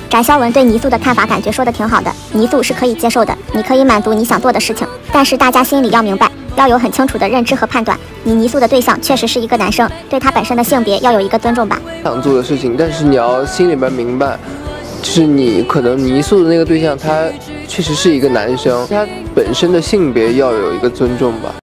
翟潇闻对泥塑的看法感觉说的挺好的，泥塑是可以接受的，你可以满足你想做的事情，但是大家心里要明白，要有很清楚的认知和判断。你泥塑的对象确实是一个男生，对他本身的性别要有一个尊重吧。 想做的事情，但是你要心里边明白，就是你可能泥塑的那个对象他确实是一个男生，他本身的性别要有一个尊重吧。